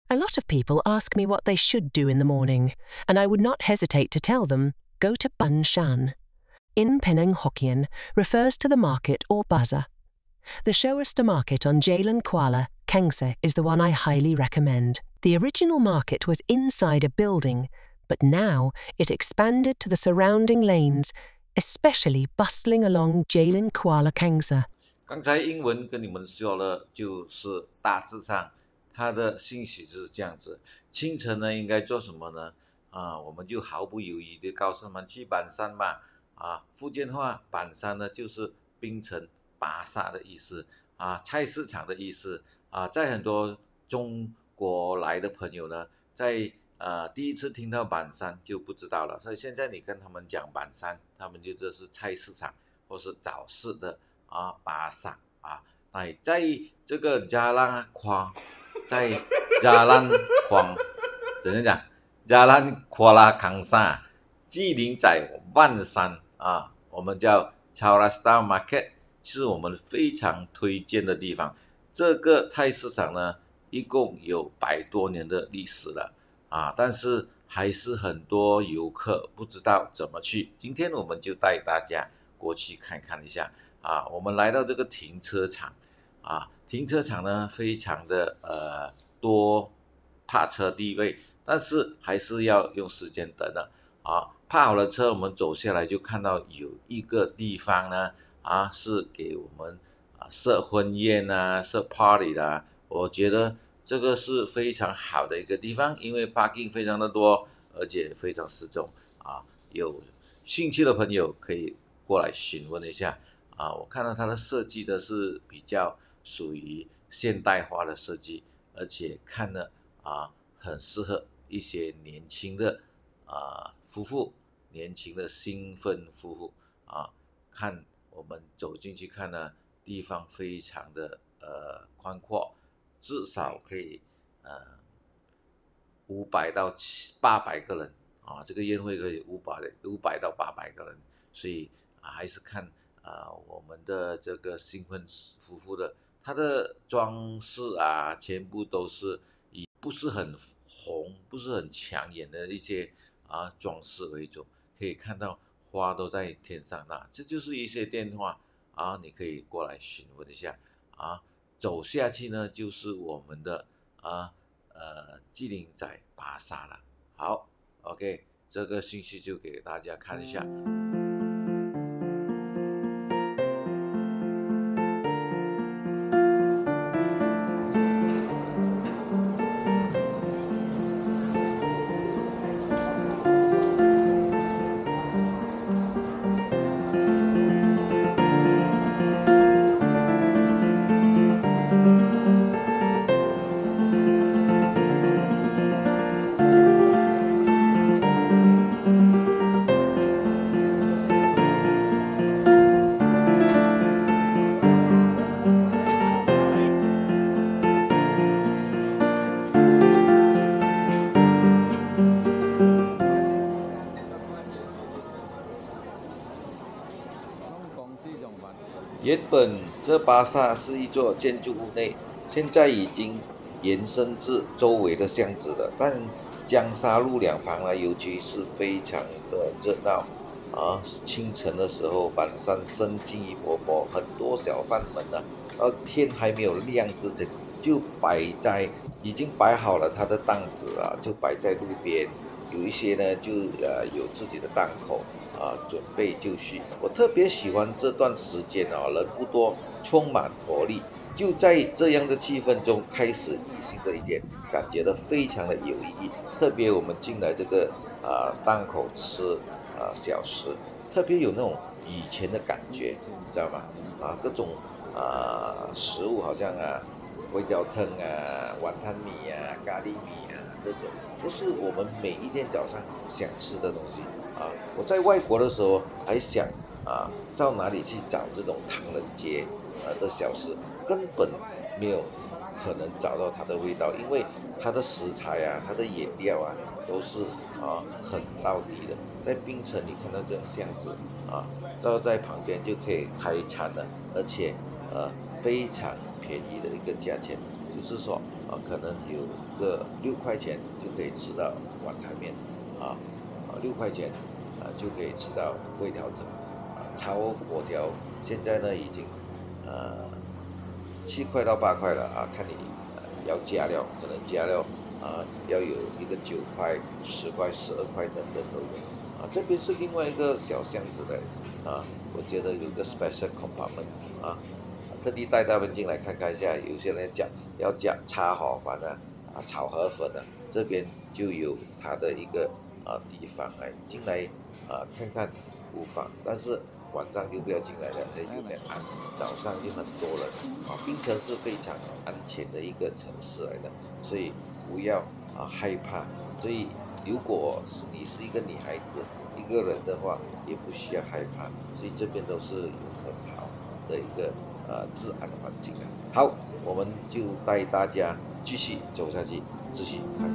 A lot of people ask me what they should do in the morning, and I would not hesitate to tell them, go to Ban Shan. In Penang Hokkien refers to the market or bazaar. The Shoasta market on Jalan Kuala, Kangsa is the one I highly recommend. The original market was inside a building, but now it expanded to the surrounding lanes, especially bustling along Jalan Kuala Kangsa. 刚才英文跟你们说了，就是大致上它的信息就是这样子。清晨呢应该做什么呢？我们就毫不犹豫地告诉他们去板山嘛。福建话板山呢就是槟城巴萨的意思菜市场的意思在很多中国来的朋友呢，在第一次听到板山就不知道了，所以现在你跟他们讲板山，他们就这是菜市场或是早市的巴萨在这个Jalan Kuala，在Jalan Kuala怎样讲？Jalan Kuala Kangsa， 吉林仔万山我们叫 Chaurasta Market， 是我们非常推荐的地方。这个菜市场呢，一共有100多年的历史了但是还是很多游客不知道怎么去。今天我们就带大家过去看看一下我们来到这个停车场停车场呢非常的多泊车地位，但是还是要用时间等的泊好了车，我们走下来就看到有一个地方呢是给我们设婚宴设 party 的我觉得这个是非常好的一个地方，因为 parking 非常的多，而且非常适中有兴趣的朋友可以过来询问一下我看到它的设计的是比较属于现代化的设计，而且看了很适合一些年轻的夫妇，年轻的新婚夫妇看我们走进去看呢，地方非常的宽阔，至少可以500到800个人这个宴会可以500到800个人，所以还是看我们的这个新婚夫妇的他的装饰全部都是以不是很红不是很抢眼的一些装饰为主，可以看到花都在天上这就是一些电话你可以过来询问一下走下去呢就是我们的吉林仔巴萨了。好 OK， 这个信息就给大家看一下。原本这巴萨是一座建筑物内，现在已经延伸至周围的巷子了。但江沙路两旁呢，尤其是非常的热闹清晨的时候，板山生机勃勃，很多小贩们呢，天还没有亮之前，就已经摆好了他的档子就摆在路边。有一些呢就有自己的档口准备就绪。我特别喜欢这段时间人不多，充满活力。就在这样的气氛中，开始意兴的一点，感觉到非常的有意义。特别我们进来这个档口吃小食，特别有那种以前的感觉，你知道吗？各种食物好像粿条汤碗汤米咖喱米这种都是我们每一天早上想吃的东西我在外国的时候还想到哪里去找这种唐人街的小吃，根本没有可能找到它的味道，因为它的食材它的原料都是很道地的。在槟城你看到这种巷子照在旁边就可以开餐了，而且非常便宜的一个价钱，就是说可能有个6块钱就可以吃到碗汤面6块钱就可以吃到味条腾炒粿条现在呢已经7块到8块了看你要加料，可能加料要有一个9块、10块、12块等等都有这边是另外一个小巷子的我觉得有个 special compartment特地带他们进来看看一下，有些人要插好饭炒河粉这边就有它的一个地方进来看看无妨，但是晚上就不要进来了，有点暗，早上就很多人槟城是非常安全的一个城市来的，所以不要害怕。所以如果你是一个女孩子一个人的话，也不需要害怕，所以这边都是有很好的一个治安的环境好，我们就带大家继续走下去，继续看。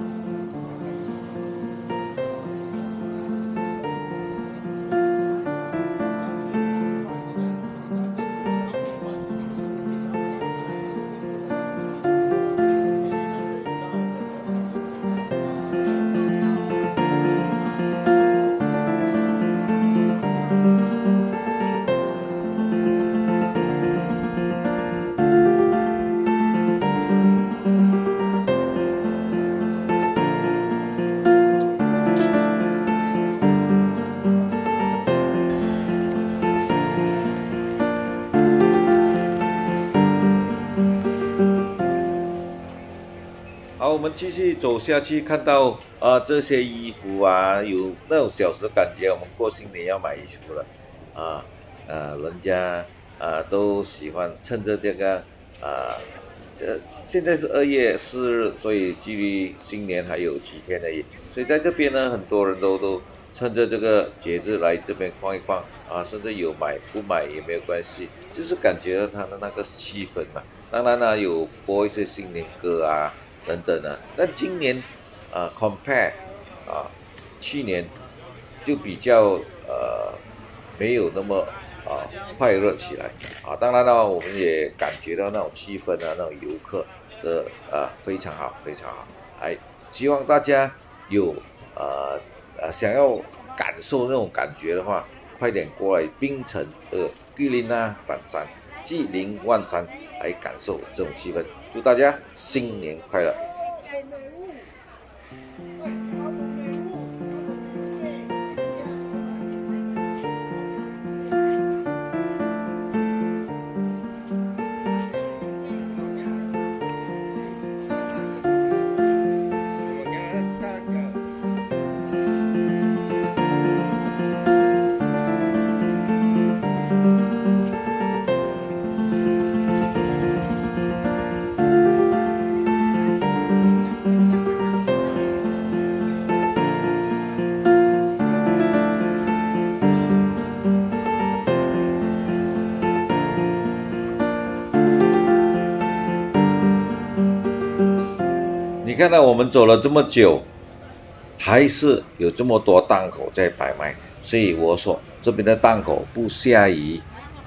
好，我们继续走下去，看到这些衣服有那种小时感觉，我们过新年要买衣服了人家都喜欢趁着这个现在是2月4日，所以距离新年还有几天而已，所以在这边呢，很多人都趁着这个节日来这边逛一逛甚至有买不买也没有关系，就是感觉到它的那个气氛嘛。当然呢，有播一些新年歌等等但今年compare去年就比较没有那么快乐起来当然了，我们也感觉到那种气氛那种游客的非常好，非常好。希望大家有想要感受那种感觉的话，快点过来槟城的吉林板山、吉林万山来感受这种气氛。祝大家新年快乐！你看到我们走了这么久，还是有这么多档口在摆卖，所以我说这边的档口不下于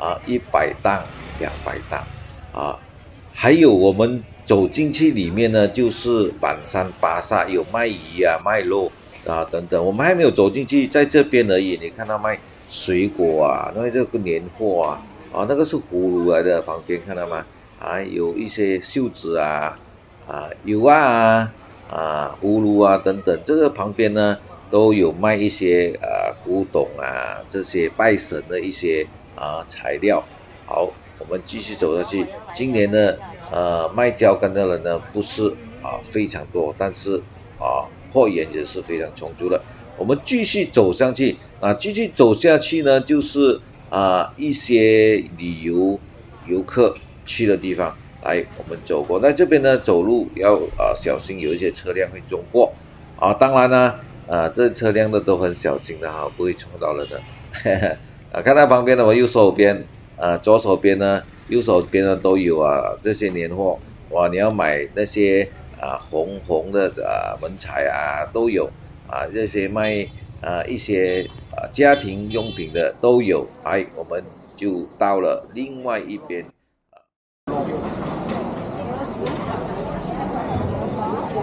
100档、200档还有我们走进去里面呢，就是板山巴萨有卖鱼卖肉等等，我们还没有走进去，在这边而已。你看到卖水果那这个年货那个是葫芦来的，旁边看到吗？有一些柚子油葫芦等等，这个旁边呢都有卖一些古董这些拜神的一些材料。好，我们继续走下去。今年呢卖椒干的人呢不是非常多，但是货源也是非常充足的。我们继续走上去继续走下去呢，就是一些旅游客去的地方。来，我们走过，在这边呢，走路要小心，有一些车辆会走过当然呢，这车辆的都很小心的不会冲到人的。看到旁边的我右手边左手边呢、右手边呢都有这些年货你要买那些红的门彩都有这些卖一些家庭用品的都有。我们就到了另外一边。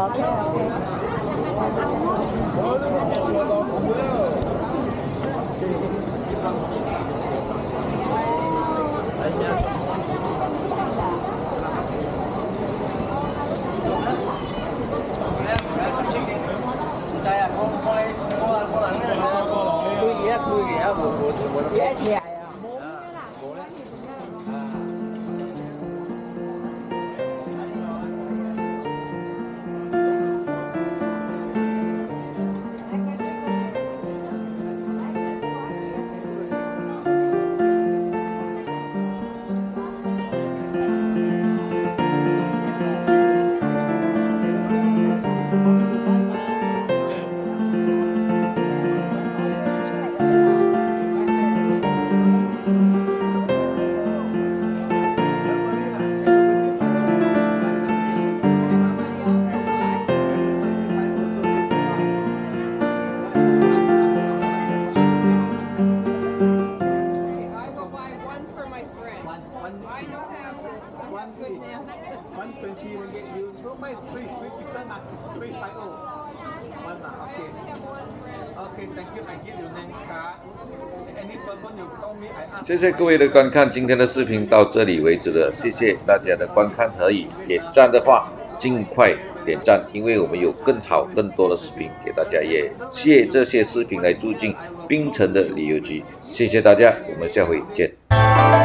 谢谢各位的观看，今天的视频到这里为止了，谢谢大家的观看和点赞的话，尽快点赞，因为我们有更好更多的视频给大家，也借这些视频来助进槟城的旅游局。谢谢大家，我们下回见。